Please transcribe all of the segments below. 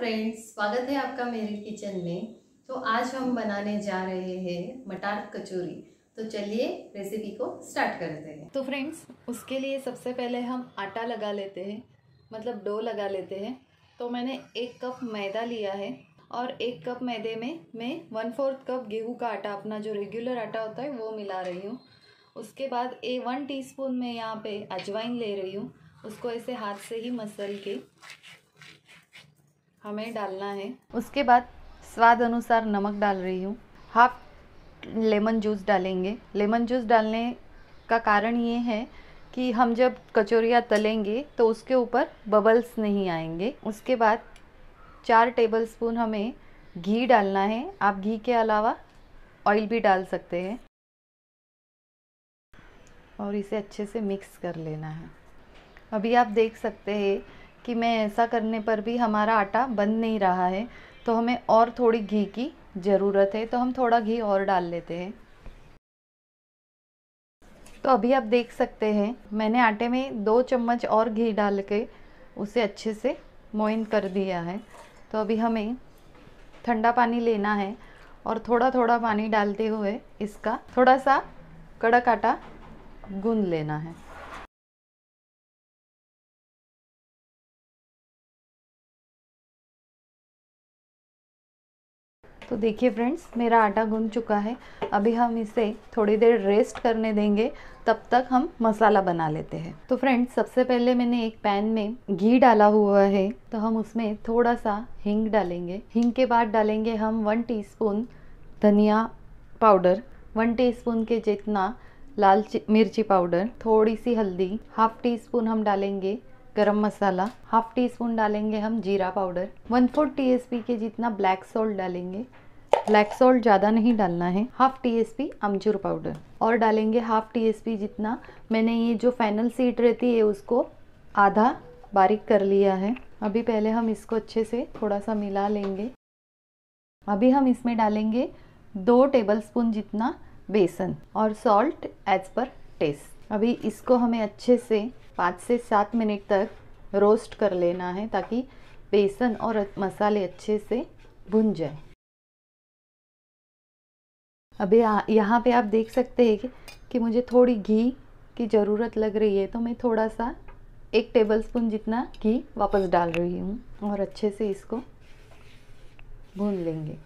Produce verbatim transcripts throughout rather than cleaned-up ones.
Friends, स्वागत है आपका मेरे किचन में। तो आज हम बनाने जा रहे हैं मटर कचौरी। तो चलिए रेसिपी को स्टार्ट करते हैं। तो फ्रेंड्स, उसके लिए सबसे पहले हम आटा लगा लेते हैं, मतलब डो लगा लेते हैं। तो मैंने एक कप मैदा लिया है और एक कप मैदे में मैं वन फोर्थ कप गेहूं का आटा, अपना जो रेगुलर आटा होता है, वो मिला रही हूँ। उसके बाद ए वन टीस्पून में यहाँ पे अजवाइन ले रही हूँ। उसको ऐसे हाथ से ही मसल के हमें डालना है। उसके बाद स्वाद अनुसार नमक डाल रही हूँ। हाफ लेमन जूस डालेंगे। लेमन जूस डालने का कारण ये है कि हम जब कचौरियाँ तलेंगे तो उसके ऊपर बबल्स नहीं आएंगे। उसके बाद चार टेबलस्पून हमें घी डालना है। आप घी के अलावा ऑयल भी डाल सकते हैं और इसे अच्छे से मिक्स कर लेना है। अभी आप देख सकते हैं कि मैं ऐसा करने पर भी हमारा आटा बन नहीं रहा है, तो हमें और थोड़ी घी की ज़रूरत है। तो हम थोड़ा घी और डाल लेते हैं। तो अभी आप देख सकते हैं मैंने आटे में दो चम्मच और घी डाल के उसे अच्छे से मोइन कर दिया है। तो अभी हमें ठंडा पानी लेना है और थोड़ा थोड़ा पानी डालते हुए इसका थोड़ा सा कड़क आटा गूंद लेना है। तो देखिए फ्रेंड्स, मेरा आटा गूंद चुका है। अभी हम इसे थोड़ी देर रेस्ट करने देंगे, तब तक हम मसाला बना लेते हैं। तो फ्रेंड्स, सबसे पहले मैंने एक पैन में घी डाला हुआ है, तो हम उसमें थोड़ा सा हींग डालेंगे। हींग के बाद डालेंगे हम वन टीस्पून धनिया पाउडर, वन टीस्पून के जितना लाल मिर्ची पाउडर, थोड़ी सी हल्दी, हाफ टी स्पून हम डालेंगे गरम मसाला, हाफ टी स्पून डालेंगे हम जीरा powder, one fourth T S P के जितना ब्लैक सॉल्ट डालेंगे। ब्लैक सॉल्ट ज़्यादा नहीं डालना है। हाफ टी एस पी अमचूर पाउडर और डालेंगे हाफ टी एस पी जितना, मैंने ये जो फाइनल सीट रहती है उसको आधा बारीक कर लिया है। अभी पहले हम इसको अच्छे से थोड़ा सा मिला लेंगे। अभी हम इसमें डालेंगे दो टेबलस्पून जितना बेसन और सॉल्ट एज पर टेस्ट। अभी इसको हमें अच्छे से पाँच से सात मिनट तक रोस्ट कर लेना है, ताकि बेसन और मसाले अच्छे से भुन जाए। अभी यहाँ पे आप देख सकते हैं कि, कि मुझे थोड़ी घी की ज़रूरत लग रही है, तो मैं थोड़ा सा एक टेबलस्पून जितना घी वापस डाल रही हूँ और अच्छे से इसको भून लेंगे।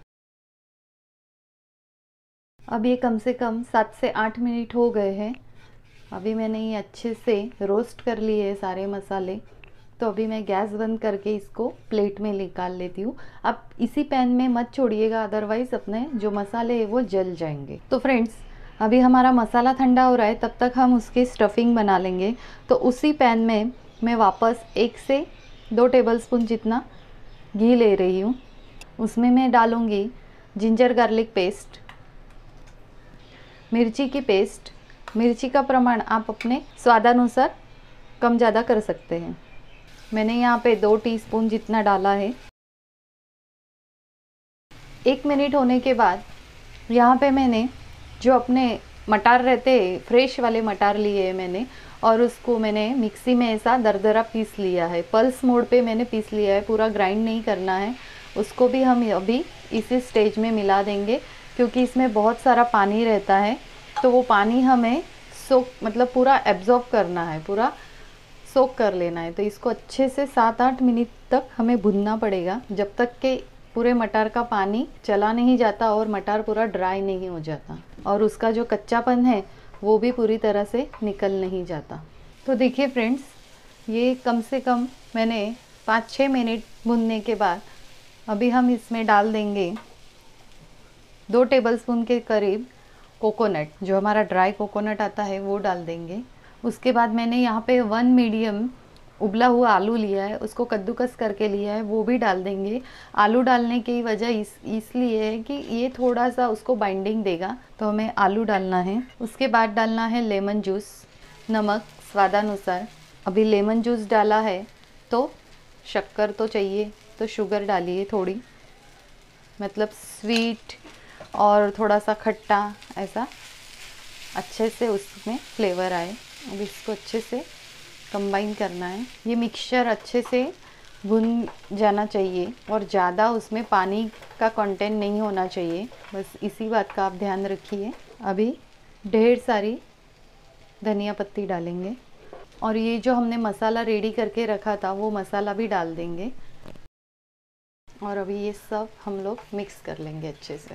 अब ये कम से कम सात से आठ मिनट हो गए हैं। अभी मैंने ये अच्छे से रोस्ट कर लिए है सारे मसाले। तो अभी मैं गैस बंद करके इसको प्लेट में निकाल लेती हूँ। अब इसी पैन में मत छोड़िएगा, अदरवाइज़ अपने जो मसाले हैं वो जल जाएंगे। तो फ्रेंड्स, अभी हमारा मसाला ठंडा हो रहा है, तब तक हम उसकी स्टफिंग बना लेंगे। तो उसी पैन में मैं वापस एक से दो टेबलस्पून जितना घी ले रही हूँ। उसमें मैं डालूँगी जिंजर गार्लिक पेस्ट, मिर्ची की पेस्ट। मिर्ची का प्रमाण आप अपने स्वादानुसार कम ज़्यादा कर सकते हैं। मैंने यहाँ पे दो टीस्पून जितना डाला है। एक मिनट होने के बाद यहाँ पे मैंने जो अपने मटार रहते हैं, फ्रेश वाले मटार लिए हैं मैंने, और उसको मैंने मिक्सी में ऐसा दरदरा पीस लिया है। पल्स मोड पे मैंने पीस लिया है, पूरा ग्राइंड नहीं करना है। उसको भी हम अभी इसी स्टेज में मिला देंगे, क्योंकि इसमें बहुत सारा पानी रहता है, तो वो पानी हमें सोक मतलब पूरा एब्जॉर्ब करना है, पूरा सोक कर लेना है। तो इसको अच्छे से सात आठ मिनट तक हमें भूनना पड़ेगा, जब तक कि पूरे मटर का पानी चला नहीं जाता और मटर पूरा ड्राई नहीं हो जाता और उसका जो कच्चापन है वो भी पूरी तरह से निकल नहीं जाता। तो देखिए फ्रेंड्स, ये कम से कम मैंने पाँच छः मिनट भूनने के बाद अभी हम इसमें डाल देंगे दो टेबलस्पून के करीब कोकोनट, जो हमारा ड्राई कोकोनट आता है वो डाल देंगे। उसके बाद मैंने यहाँ पे वन मीडियम उबला हुआ आलू लिया है, उसको कद्दूकस करके लिया है, वो भी डाल देंगे। आलू डालने की वजह इस इसलिए है कि ये थोड़ा सा उसको बाइंडिंग देगा, तो हमें आलू डालना है। उसके बाद डालना है लेमन जूस, नमक स्वादानुसार। अभी लेमन जूस डाला है तो शक्कर तो चाहिए, तो शुगर डालिए थोड़ी, मतलब स्वीट और थोड़ा सा खट्टा, ऐसा अच्छे से उसमें फ्लेवर आए। अब इसको अच्छे से कंबाइन करना है। ये मिक्सचर अच्छे से भुन जाना चाहिए और ज़्यादा उसमें पानी का कंटेंट नहीं होना चाहिए, बस इसी बात का आप ध्यान रखिए। अभी ढेर सारी धनिया पत्ती डालेंगे और ये जो हमने मसाला रेडी करके रखा था वो मसाला भी डाल देंगे और अभी ये सब हम लोग मिक्स कर लेंगे अच्छे से।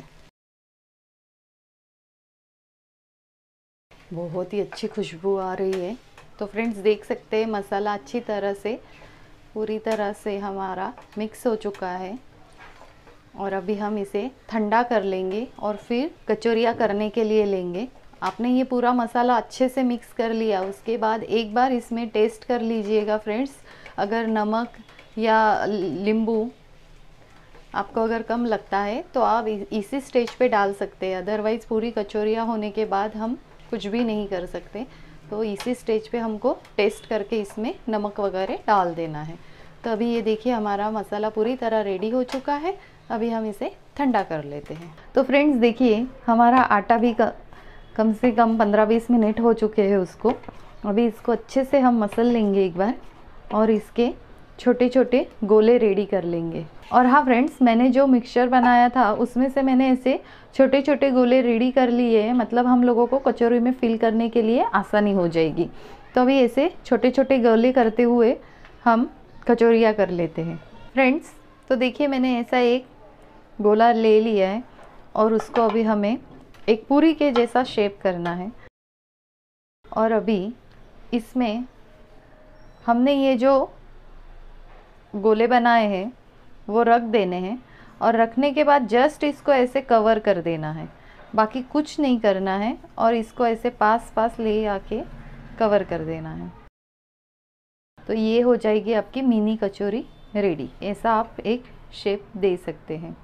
बहुत ही अच्छी खुशबू आ रही है। तो फ्रेंड्स देख सकते हैं मसाला अच्छी तरह से पूरी तरह से हमारा मिक्स हो चुका है और अभी हम इसे ठंडा कर लेंगे और फिर कचौरियाँ करने के लिए लेंगे। आपने ये पूरा मसाला अच्छे से मिक्स कर लिया, उसके बाद एक बार इसमें टेस्ट कर लीजिएगा फ्रेंड्स। अगर नमक या नींबू आपको अगर कम लगता है तो आप इसी स्टेज पे डाल सकते हैं, अदरवाइज़ पूरी कचौरियाँ होने के बाद हम कुछ भी नहीं कर सकते। तो इसी स्टेज पे हमको टेस्ट करके इसमें नमक वगैरह डाल देना है। तो अभी ये देखिए हमारा मसाला पूरी तरह रेडी हो चुका है। अभी हम इसे ठंडा कर लेते हैं। तो फ्रेंड्स देखिए हमारा आटा भी कम से कम पंद्रह बीस मिनट हो चुके हैं उसको। अभी इसको अच्छे से हम मसल लेंगे एक बार और इसके छोटे छोटे गोले रेडी कर लेंगे। और हाँ फ्रेंड्स, मैंने जो मिक्सचर बनाया था उसमें से मैंने ऐसे छोटे छोटे गोले रेडी कर लिए हैं, मतलब हम लोगों को कचौरी में फिल करने के लिए आसानी हो जाएगी। तो अभी ऐसे छोटे छोटे गोले करते हुए हम कचौरियाँ कर लेते हैं। फ्रेंड्स तो देखिए मैंने ऐसा एक गोला ले लिया है और उसको अभी हमें एक पूरी के जैसा शेप करना है और अभी इसमें हमने ये जो गोले बनाए हैं वो रख देने हैं और रखने के बाद जस्ट इसको ऐसे कवर कर देना है, बाकी कुछ नहीं करना है और इसको ऐसे पास पास ले आके कवर कर देना है। तो ये हो जाएगी आपकी मिनी कचौरी रेडी। ऐसा आप एक शेप दे सकते हैं।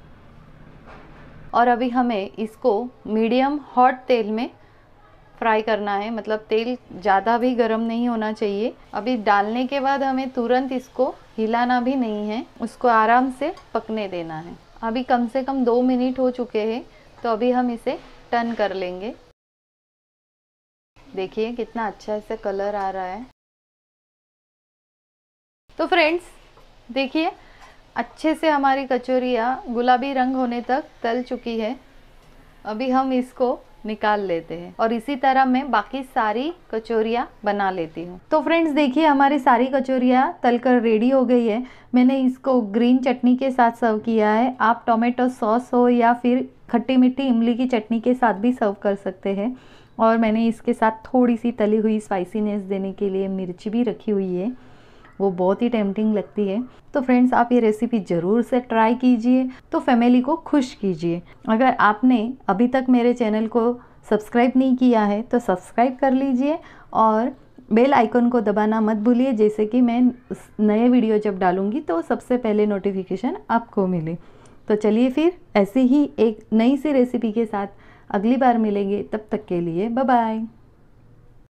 और अभी हमें इसको मीडियम हॉट तेल में फ्राई करना है, मतलब तेल ज़्यादा भी गर्म नहीं होना चाहिए। अभी डालने के बाद हमें तुरंत इसको हिलाना भी नहीं है, उसको आराम से पकने देना है। अभी कम से कम दो मिनट हो चुके हैं, तो अभी हम इसे टर्न कर लेंगे। देखिए कितना अच्छा इससे कलर आ रहा है। तो फ्रेंड्स देखिए अच्छे से हमारी कचौरियाँ गुलाबी रंग होने तक तल चुकी है। अभी हम इसको निकाल लेते हैं और इसी तरह मैं बाकी सारी कचौरियाँ बना लेती हूँ। तो फ्रेंड्स देखिए हमारी सारी कचौरियाँ तलकर रेडी हो गई है। मैंने इसको ग्रीन चटनी के साथ सर्व किया है। आप टोमेटो सॉस हो या फिर खट्टी मीठी इमली की चटनी के साथ भी सर्व कर सकते हैं। और मैंने इसके साथ थोड़ी सी तली हुई स्पाइसीनेस देने के लिए मिर्ची भी रखी हुई है, वो बहुत ही टेम्पटिंग लगती है। तो फ्रेंड्स आप ये रेसिपी ज़रूर से ट्राई कीजिए, तो फैमिली को खुश कीजिए। अगर आपने अभी तक मेरे चैनल को सब्सक्राइब नहीं किया है तो सब्सक्राइब कर लीजिए और बेल आइकन को दबाना मत भूलिए, जैसे कि मैं नए वीडियो जब डालूंगी तो सबसे पहले नोटिफिकेशन आपको मिले। तो चलिए फिर ऐसे ही एक नई सी रेसिपी के साथ अगली बार मिलेंगे। तब तक के लिए बाय बाय।